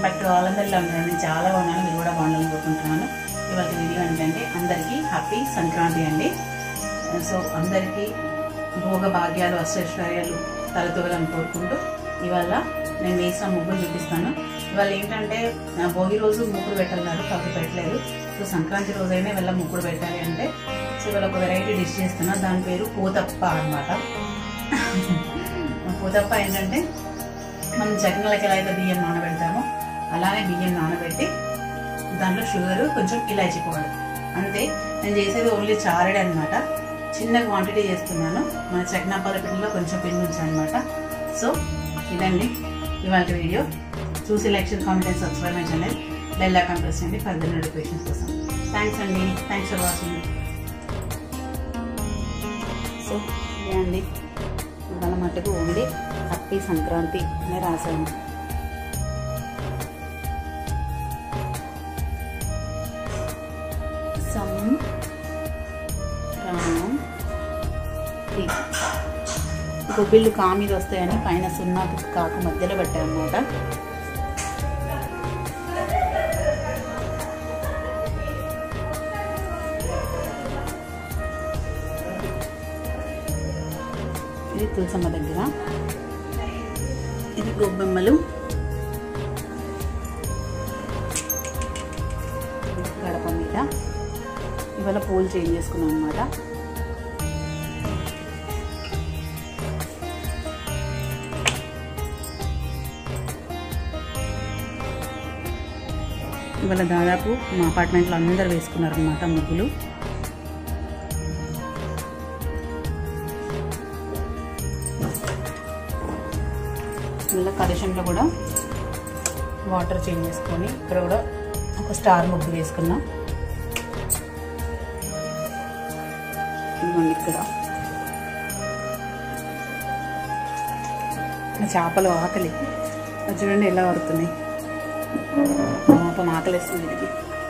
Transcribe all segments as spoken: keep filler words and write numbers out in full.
Back to ఆలందరిలో ఉన్నాను. చాలా బాగున్నాను, మీరు కూడా బాగుండాలని కోరుకుంటున్నాను. ఇవాళ వీడియో ఏంటంటే అందరికీ హ్యాపీ సంక్రాంతి అండి. సో అందరికీ భోగ భాగ్యాలు అష్టైశ్వర్యాలు తలతోగాలని కోరుకుంటూ ఇవాళ నేను వేసిన ముగ్గులు చూపిస్తాను. ఇవాళ ఏంటంటే భోగి రోజు ముగ్గులు పెట్టాలన్నారు, కాకపోతే పెట్టలేదు. సో సంక్రాంతి రోజైనా ఇవాళ ముగ్గులు పెట్టాలి అంటే సో ఇవాళ ఒక వెరైటీ డిష్ చేస్తున్నా. దాని పేరు పోతప్ప అనమాట. పోతప్ప ఏంటంటే మనం చట్నీలకి ఎలా అయితే బియ్యం నానబెడతామో అలానే బియ్యం నానబెట్టి దాంట్లో షుగరు కొంచెం ఇలాచీ పౌడర్ అంతే. నేను చేసేది ఓన్లీ చారెడ్ అనమాట. చిన్న క్వాంటిటీ చేస్తున్నాను. మన చక్నాపాల పిండిలో కొంచెం పిండి ఉంచాను అనమాట. సో ఇదండి ఇవాళ వీడియో. చూసి like share comment and subscribe my channel. Bell icon press చేయండి ఫర్దర్ నోటిఫికేషన్స్ కోసం. థ్యాంక్స్ అండి, థ్యాంక్స్ ఫర్ వాచింగ్. సో ఇదే అండి ఇవాళ మటుకు ఓన్లీ హ్యాపీ సంక్రాంతి అని రాశాను. సంక్రాంతి గొబ్బిళ్ళు కా మీద వస్తాయని పైన సున్నా కాకు మధ్యలో పెట్టారనమాట. ఇది తులసమ్మ దగ్గర, ఇది గొబ్బెమ్మలు, గడప మీద. ఇవాళ పూలు చేంజ్ చేసుకున్నాం అనమాట. ఇవాళ దాదాపు మా అపార్ట్మెంట్లో అందరు వేసుకున్నారు అనమాట ముగ్గులు. ఇలా కలెక్షన్లో కూడా వాటర్ చేంజ్ చేసుకొని ఇక్కడ కూడా ఒక స్టార్ ముగ్గు వేసుకున్నాం. ఇదిగోండి ఇక్కడ చేపలు ఆకలి చూడండి ఎలా పడుతున్నాయి. పాపం ఆకలిస్తుంది. వీటికి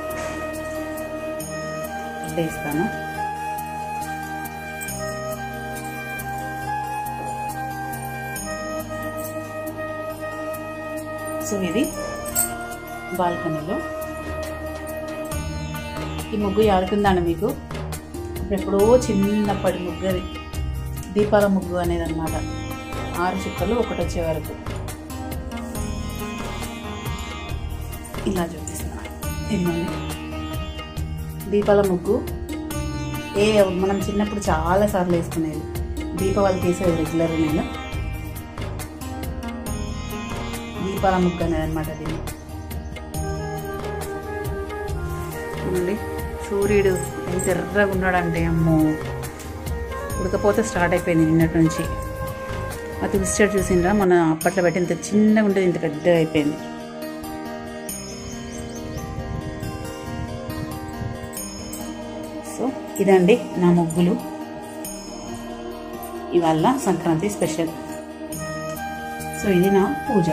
వేస్తాను. సో ఇది బాల్కనీలో ఈ ముగ్గు ఆడుకుందాను మీకు. ఎప్పుడో చిన్నప్పటి ముగ్గు అది, దీపాల ముగ్గు అనేది అనమాట. ఆరు చుక్కలు ఒకటి వచ్చే వరకు ఇలా చూపిస్తున్నా. ఇదిగోండి దీపాల ముగ్గు. ఏ మనం చిన్నప్పుడు చాలా సార్లు వేసుకునేది. దీపావళికి వేసేది రెగ్యులర్. నేను దీపాల ముగ్గు అనేది అనమాట. దీన్ని చూడండి సూర్యుడు ఎంత ఎర్రగా ఉన్నాడంటే అమ్మో ఉడకపోతే స్టార్ట్ అయిపోయింది నిన్నటి నుంచి. ఆ తులసి చెట్టు చూసిండ్రా మన అప్పట్లో పెట్టి ఇంత చిన్నగా ఉంటుంది, ఇంత పెద్దగా అయిపోయింది. సో ఇదండి నా ముగ్గులు ఇవాళ సంక్రాంతి స్పెషల్. సో ఇది నా పూజ.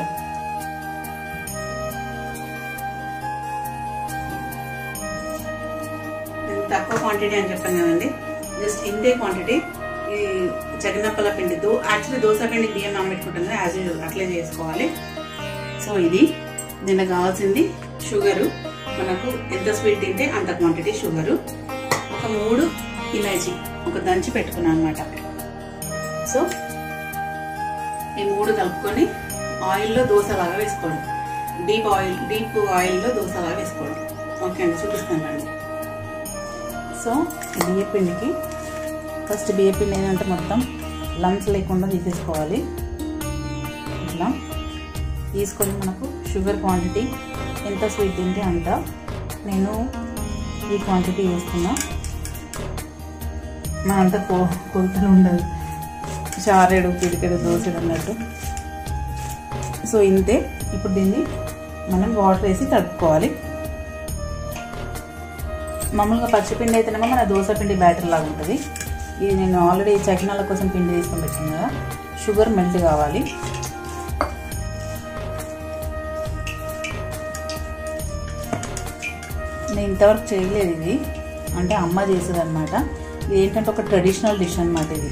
తక్కువ క్వాంటిటీ అని చెప్పాను కదండి, జస్ట్ ఇంతే క్వాంటిటీ. ఈ చగినప్పల పిండి దో యాక్చువల్లీ దోశ పిండి బియ్యం నానబెట్టుకుంటుంది కదా, యాజ్ యూజువల్ అట్లే చేసుకోవాలి. సో ఇది దీనికి కావాల్సింది షుగరు. మనకు ఎంత స్వీట్ తింటే అంత క్వాంటిటీ షుగరు. ఒక మూడు ఇలాచీ ఒక దంచి పెట్టుకున్నాను అనమాట. సో ఈ మూడు కలుపుకొని ఆయిల్లో దోశలాగా వేసుకోవడం. డీప్ ఆయిల్ డీప్ ఆయిల్లో దోశలాగా వేసుకోవడం. ఓకే అండి, చూపిస్తాను రండి. సో బియ్యపిండికి ఫస్ట్ బియ్యపిండి ఏంటంటే మొత్తం లంప్స్ లేకుండా తీసేసుకోవాలి. ఇట్లా తీసుకొని మనకు షుగర్ క్వాంటిటీ ఎంత స్వీట్ తింటే అంత నేను ఈ క్వాంటిటీ వేస్తున్నా. మనంతా కో కొలతలు ఉండదు, చారేడు పిడికెడు దోశలు అన్నట్టు. సో ఇంతే. ఇప్పుడు దీన్ని మనం వాటర్ వేసి తడుపుకోవాలి. మామూలుగా పచ్చిపిండి అయితేనేమో మన దోశ పిండి బ్యాటర్ లాగా ఉంటుంది. ఇది నేను ఆల్రెడీ చకినాల కోసం పిండి తీసుకొని పెట్టాను కదా. షుగర్ మెల్ట్ కావాలి. నేను ఇంతవరకు చేయలేదు ఇది, అంటే అమ్మ చేసేది అనమాట. ఇది ఏంటంటే ఒక ట్రెడిషనల్ డిష్ అనమాట. ఇది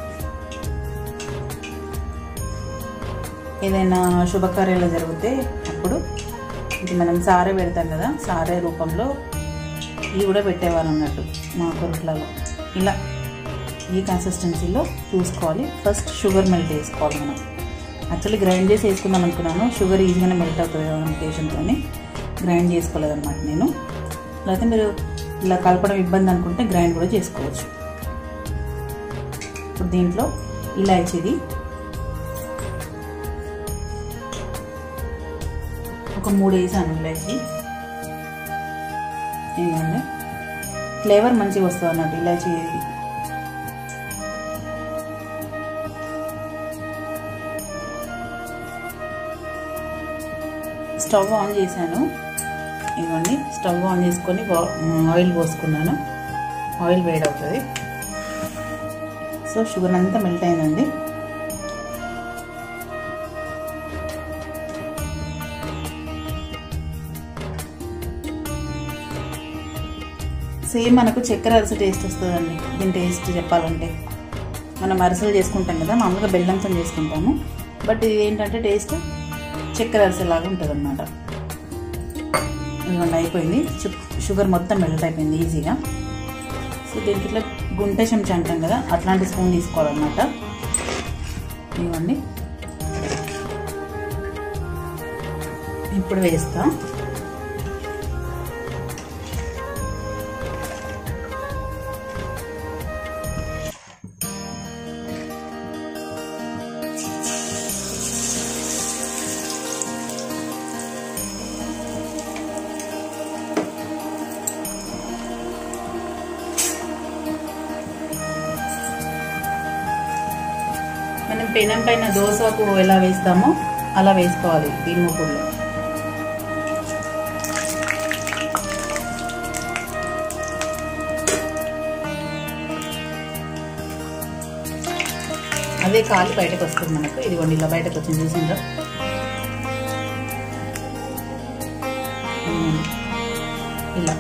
ఏదైనా శుభకార్యాలు జరిగితే ఇప్పుడు ఇది మనం సారే పెడతాం కదా, సారే రూపంలో ఇవి కూడా పెట్టేవారు అన్నట్టు మా కొరట్లలో. ఇలా ఈ కన్సిస్టెన్సీలో చూసుకోవాలి. ఫస్ట్ షుగర్ మెల్ట్ చేసుకోవాలి మనం. యాక్చువల్లీ గ్రైండ్ చేసి వేసుకుందాం అనుకున్నాను, షుగర్ ఈజీగానే మెల్ట్ అవుతుంది కదా ఉద్దేశంతో గ్రైండ్ చేసుకోలేదన్నమాట నేను. లేకపోతే మీరు ఇలా కలపడం ఇబ్బంది అనుకుంటే గ్రైండ్ కూడా చేసుకోవచ్చు. ఇప్పుడు దీంట్లో ఇలాచీది ఒక మూడు వేసాను. ఇలాచీ ఏంటంటే ఫ్లేవర్ మంచిగా వస్తుంది అన్నట్టు ఇలాచీ. స్టవ్ ఆన్ చేశాను. ఇదిగోండి స్టవ్ ఆన్ చేసుకొని ఆయిల్ పోసుకున్నాను. ఆయిల్ వేడవుతుంది. సో షుగర్ అంతా మెల్ట్ అయిందండి. సేమ్ మనకు చక్కెర అరిసె టేస్ట్ వస్తుందండి. దీని టేస్ట్ చెప్పాలంటే మనం అరిసెలు చేసుకుంటాం కదా, మామూలుగా బెల్లంతో చేసుకుంటాము. బట్ ఇది ఏంటంటే టేస్ట్ చక్కెర అరిసెలాగా ఉంటుంది అన్నమాట. ఇదిగోండి అయిపోయింది. షుగర్ మొత్తం మెల్ట్ అయిపోయింది ఈజీగా. సో దీనికి ఇట్లా గుంటె చెంచా అంటాం కదా, అట్లాంటి స్పూన్ తీసుకోవాలన్నమాట. ఇవ్వండి ఇప్పుడు వేస్తా. మనం పెనం పైన దోశకు ఎలా వేస్తామో అలా వేసుకోవాలి దీని మూకుడులో. అదే కాలు బయటకు వస్తుంది మనకు. ఇదిగోండి ఇలా బయటకు వచ్చింది చూసిందా. ఇలా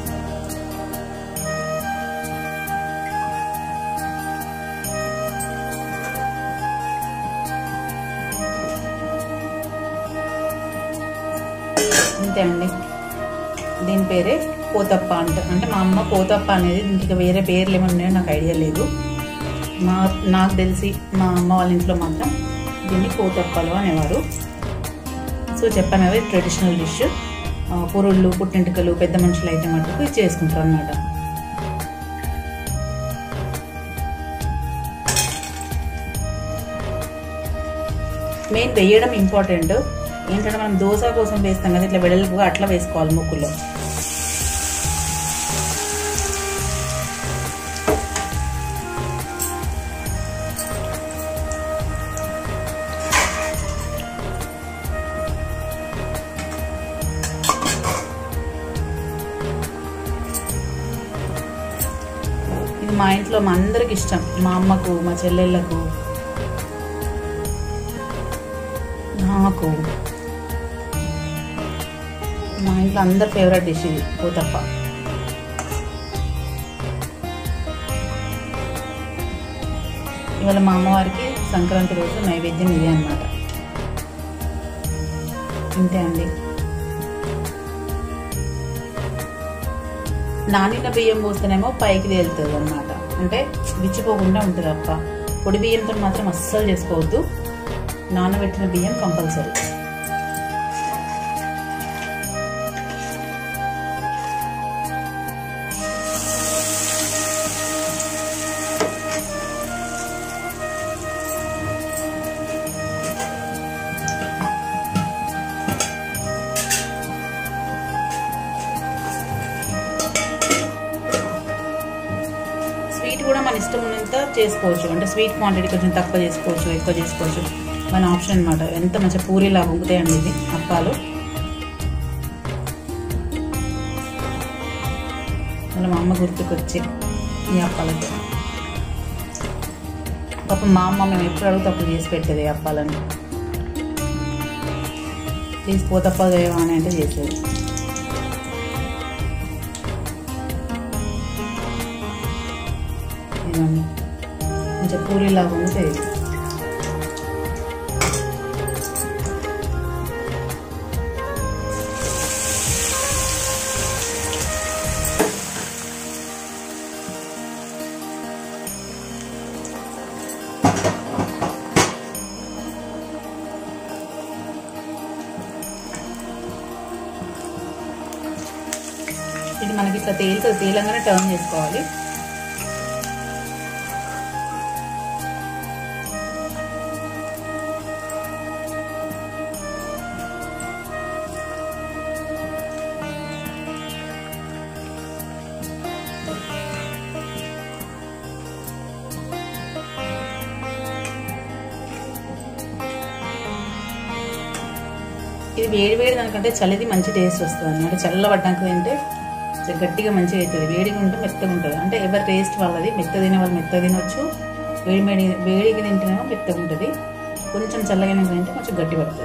అంతే అండి. దీని పేరే పోతప్ప అంట. అంటే మా అమ్మ పోతప్ప అనేది, ఇంకా వేరే పేర్లు ఏమైనా ఉన్నాయో నాకు ఐడియా లేదు. మా నాకు తెలిసి మా అమ్మ వాళ్ళ ఇంట్లో మాత్రం దీన్ని పోతప్పలు అనేవారు. సో చెప్పాను కదా ట్రెడిషనల్ డిష్. పురుళ్ళు, పుట్టింటికలు, పెద్ద మనుషుల ఐటమ్ మటుకు చేసుకుంటారు అన్నమాట. మెయిన్ వేయడం ఇంపార్టెంట్. ఏంటంటే మనం దోశ కోసం వేస్తాం కదా, ఇట్లా వెడల్పుగా అట్లా వేసుకోవాలి ముక్కుల్లో. ఇది మా ఇంట్లో మా అందరికి ఇష్టం. మా అమ్మకు, మా చెల్లెళ్ళకు, నాకు, మా ఇంట్లో అందరి ఫేవరెట్ డిష్ ఇది పోతప్ప. ఇవాళ మా అమ్మవారికి సంక్రాంతి రోజు నైవేద్యం ఇదే అన్నమాట. ఇంతే అండి. నానిన బియ్యం పోస్తేనేమో పైకి తేలుతుంది అన్నమాట. అంటే విచ్చిపోకుండా ఉంటుంది అప్ప. పొడి బియ్యంతో మాత్రం అస్సలు చేసుకోవద్దు. నానబెట్టిన బియ్యం కంపల్సరీ. స్వీట్ కూడా మన ఇష్టం ఉన్నంత చేసుకోవచ్చు. అంటే స్వీట్ క్వాంటిటీ కొంచెం తక్కువ చేసుకోవచ్చు, ఎక్కువ చేసుకోవచ్చు, మన ఆప్షన్ అనమాట. ఎంత మంచిగా పూరీలా పొంగుతాయండి ఇది అప్పాలు. మళ్ళీ మా అమ్మ గుర్తుకొచ్చి ఈ అప్పాలతో. పాపం మా అమ్మ మేము ఎప్పుడు అడుగుతా అప్పుడు చేసి పెట్టేది అప్పాలని. ప్లీజ్ పోతప్పాలు చేయవా అని అంటే చేసేది. ఇవన్నీ కొంచెం పూరీలాగా ఉంటుంది. ఇది మనకి ఇట్లా తేలుతుంది, తేలంగానే టర్న్ చేసుకోవాలి. ఇది వేడి వేడి దానికంటే చలిది మంచి టేస్ట్ వస్తుంది అన్నమాట. చల్లబడ్డాక తింటే గట్టిగా మంచిగా అవుతుంది. వేడిగా ఉంటే మెత్తగా ఉంటుంది. అంటే ఎవరి టేస్ట్ వాళ్ళది. మెత్త తినే వాళ్ళు మెత్త తినొచ్చు, వేడి వేడి వేడికి తింటేనేమో మెత్తగా ఉంటుంది. కొంచెం చల్లగా తింటే కొంచెం గట్టి పడుతుంది.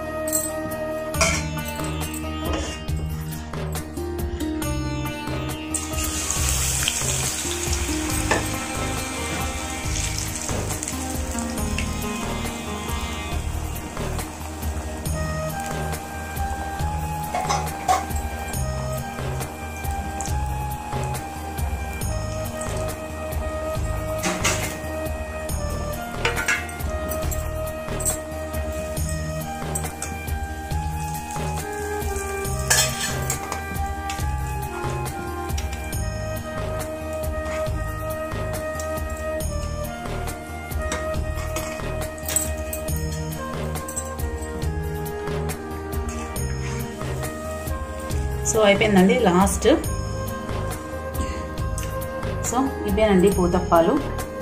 సో అయిపోయిందండి లాస్ట్. సో ఇవేనండి పూతప్పాలు.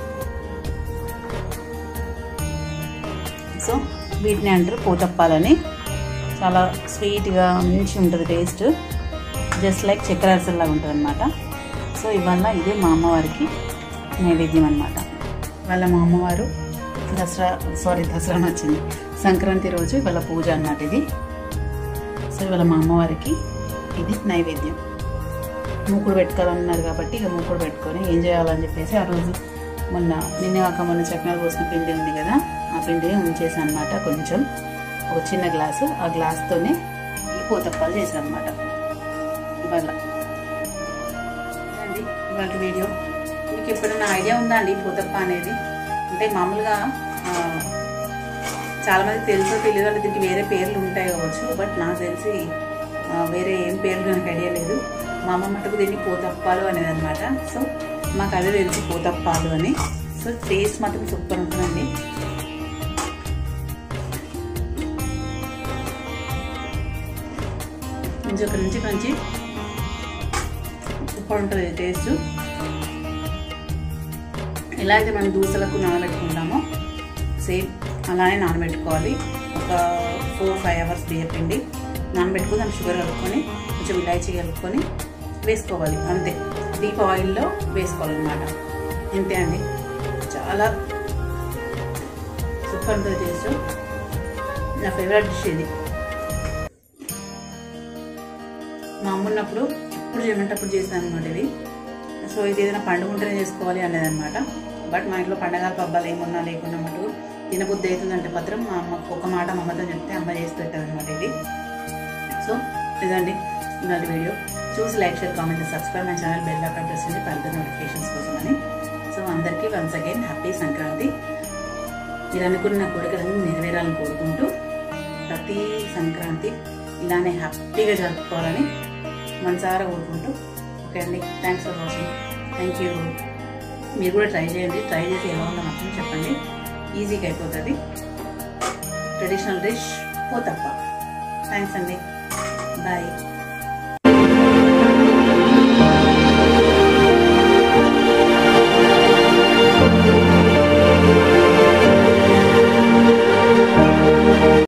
సో వీటిని అంటారు పూతప్పాలని. చాలా స్వీట్గా మంచి ఉంటుంది టేస్ట్. జస్ట్ లైక్ చక్కెర అరిసెల్లాగా ఉంటుంది అనమాట. సో ఇవాళ ఇదే మా అమ్మవారికి నైవేద్యం అనమాట. వాళ్ళ మా అమ్మవారు దసరా సారీ దసరా వచ్చింది సంక్రాంతి రోజు ఇవాళ పూజ అన్నమాట ఇది. సో ఇవాళ మా అమ్మవారికి ఇది నైవేద్యం. మూకుడు పెట్టుకోవాలన్నారు కాబట్టి ఇక మూకుడు పెట్టుకొని ఏం చేయాలని చెప్పేసి ఆ రోజు మొన్న నిన్న కాక మొన్న చక్నాలు పోసిన పిండి ఉంది కదా, ఆ పిండి ఉంచేసాను అనమాట. కొంచెం ఒక చిన్న గ్లాసు, ఆ గ్లాస్తోనే ఈ పూతప్పాలు చేశాను అనమాట. ఇవాళ అండి ఇవాళ వీడియో. మీకు ఎప్పుడైనా ఐడియా ఉందా అండి పూతప్ప అనేది? అంటే మామూలుగా చాలామంది తెలుసో తెలియదు, అంటే దీనికి వేరే పేర్లు ఉంటాయి కావచ్చు. బట్ నాకు తెలిసి వేరే ఏం పేర్లు నాకు ఐడియా లేదు. మా అమ్మ మటుకు దీన్ని పూతప్పాలు అనేది అనమాట. సో మాకు అదే తెలిసి పూతప్పాలు అని. సో టేస్ట్ మటుకు సూపర్ ఉంటుందండి. కొంచెం ఒక నుంచి కొంచెం సూపర్ ఉంటుంది టేస్ట్. ఎలా అయితే మనం దోశలకు నానబెట్టుకుంటామో సేమ్ అలానే నానబెట్టుకోవాలి. ఒక ఫోర్ ఫైవ్ అవర్స్ బియ్యపిండి నానబెట్టుకుని దాన్ని షుగర్ కలుపుకొని కొంచెం ఇలాచీ కలుపుకొని వేసుకోవాలి. అంతే, డీప్ ఆయిల్లో వేసుకోవాలన్నమాట. అంతే అండి, చాలా సూపర్ ఉంటుంది టేస్ట్. నా ఫేవరెట్ డిష్ ఇది. మా అమ్మ ఉన్నప్పుడు ఎప్పుడు చేయమంటే అప్పుడు చేస్తాను అనమాట ఇది. సో ఇది ఏదైనా పండుగ ఉంటేనే చేసుకోవాలి అనేది అనమాట. బట్ మా ఇంట్లో పండగ పబ్బాలు ఏమున్నా లేకున్నా మటుకు తినబుద్ధి అవుతుందంటే మాత్రం మా అమ్మకు ఒక మాట మా అమ్మతో చెప్తే అమ్మ చేసి పెట్టారు అనమాట ఇది. సో ఇదండి ఇవాళ వీడియో. చూసి like share comment subscribe my channel bell icon press చేయండి ఫర్దర్ నోటిఫికేషన్స్ కోసం అని. సో అందరికీ వన్స్ అగైన్ హ్యాపీ సంక్రాంతి. మీరు అనుకున్న కోరికలన్నీ నెరవేరాలని కోరుకుంటూ ప్రతి సంక్రాంతి ఇలానే హ్యాపీగా జరుపుకోవాలని మనసారా కోరుకుంటూ ఓకే అండి. Thanks for watching. Thank you. మీరు కూడా ట్రై చేయండి. ట్రై చేసి ఎలా ఉందో మాత్రం చెప్పండి. ఈజీగా అయిపోతుంది. ట్రెడిషనల్ డిష్ పూతప్ప. థ్యాంక్స్ అండి. బాయ్.